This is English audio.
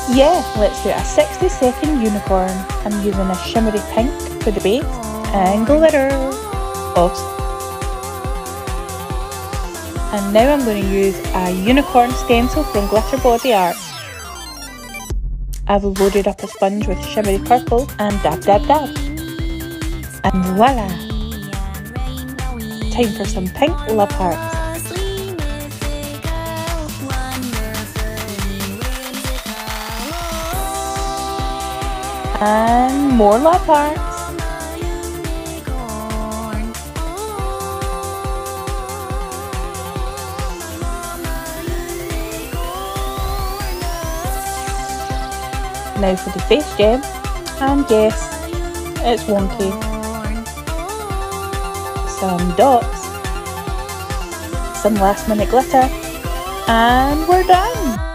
Yeah, let's do a 60-second unicorn. I'm using a shimmery pink for the base and glitter. Oops. And now I'm going to use a unicorn stencil from Glitter Body Art. I've loaded up a sponge with shimmery purple and dab dab dab. And voila! Time for some pink love hearts. And more love hearts. Now for the face gem, and yes, it's wonky. Some dots, some last minute glitter, and we're done!